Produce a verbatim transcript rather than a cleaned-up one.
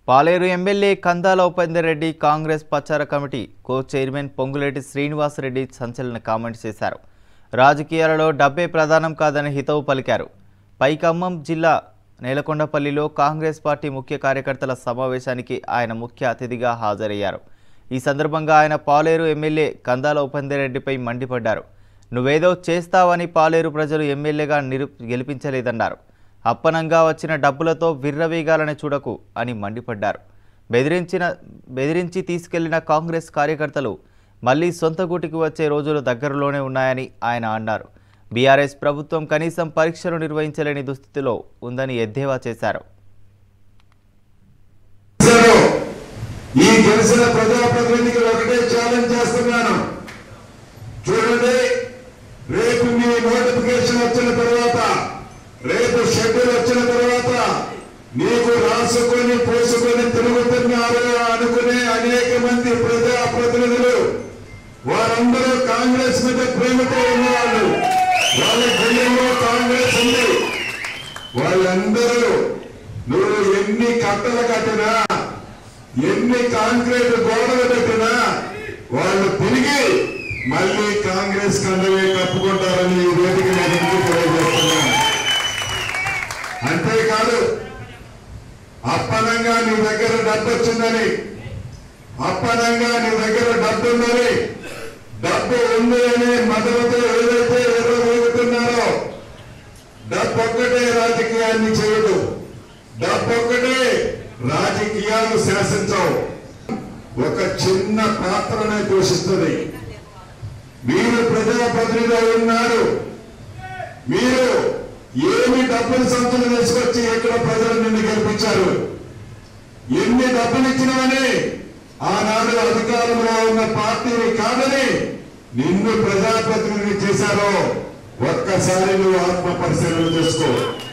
పాలేరు MLA Kandala Upender Reddy Congress ప్రచార committee co chairman Ponguleti Srinivas Reddy సంచలన comments చేశారు. రాజకీయాలలో డబ్బే ప్రధానం కాదని హితవు పలికారు. పైకమ్మం జిల్లా నేలకొండపల్లిలో కాంగ్రెస్ పార్టీ ముఖ్య కార్యకర్తల సమావేశానికి ఆయన ముఖ్య అతిథిగా హాజరయ్యారు. ఈ సందర్భంగా ఆయన పాలేరు ఎమ్మెల్యే కందాల ఉపేందర్ రెడ్డిపై మండిపడ్డారు. నువ్వేదో చేస్తావని పాలేరు ప్రజలు ఎమ్మెల్యేగా నిరు గెలిపించలేదన్నారు. అప్పనంగా వచ్చిన డబ్బులతో విర్రవీగాలని చూడకు అని మండిపడ్డారు. బెదిరించిన బెదిరించి తీసుకెళ్లిన కాంగ్రెస్ కార్యకర్తలు మళ్లీ సొంత గూటికి వచ్చే రోజులు దగ్గరలోనే ఉన్నాయని ఆయన అన్నారు. బీఆర్ఎస్ ప్రభుత్వం కనీసం పరీక్షలు నిర్వహించలేని దుస్థితిలో ఉందని ఎద్దేవా చేశారు. ఈ గెలిచిన ప్రజాప్రతినిధికి ఒకటే ఛాలెంజ్ చేస్తున్నాను. చూడండి, రేపు మీ నోటిఫికేషన్ వచ్చిన తర్వాత, రేపు షెడ్యూల్ వచ్చిన తర్వాత నీకు రాసుకొని పోసుకొని తిరుగుతున్నారు అనుకునే అనేక మంది ప్రజాప్రతినిధులు, వారందరూ కాంగ్రెస్ మీద ప్రేమతో ఉన్నవాళ్ళు, వాళ్ళ గుండెల్లో కాంగ్రెస్ ఉంది. వాళ్ళందరూ నువ్వు ఎన్ని కట్టలు కట్టినా, ఎన్ని కాంక్రీట్ గోడలు పెట్టినా వాళ్ళు తిరిగి మళ్ళీ కాంగ్రెస్ కండవే కప్పుకుంటారని ఈ వేదిక తెలియజేస్తున్నాను. అంతేకాదు, అప్పనంగా నీ దగ్గర డబ్బు వచ్చిందని, అప్పనంగా నీ దగ్గర డబ్బు ఉందని, డబ్బు ఉంది అని మద్దతుతో ఏదైతే ఎర్రవేగుతున్నారో, డబ్బు ఒక్కటే రాజకీయాన్ని చేయదు, డబ్బు ఒక్కటే రాజకీయాలు శాసించవు, ఒక చిన్న పాత్రనే పోషిస్తుంది. మీరు ప్రజాప్రతినిధులు ఉన్నారు, మీరు ఏమి డబ్బులు సంచులు తీసుకొచ్చి ఇక్కడ ప్రజలు నిన్ను గెలిపించారు, ఎన్ని డబ్బులు ఇచ్చినవని ఆనాడు అధికారంలో ఉన్న పార్టీని కాదని నిన్ను ప్రజాప్రతినిధి చేశారో ఒక్కసారి నువ్వు ఆత్మ పరిశీలన చేసుకో.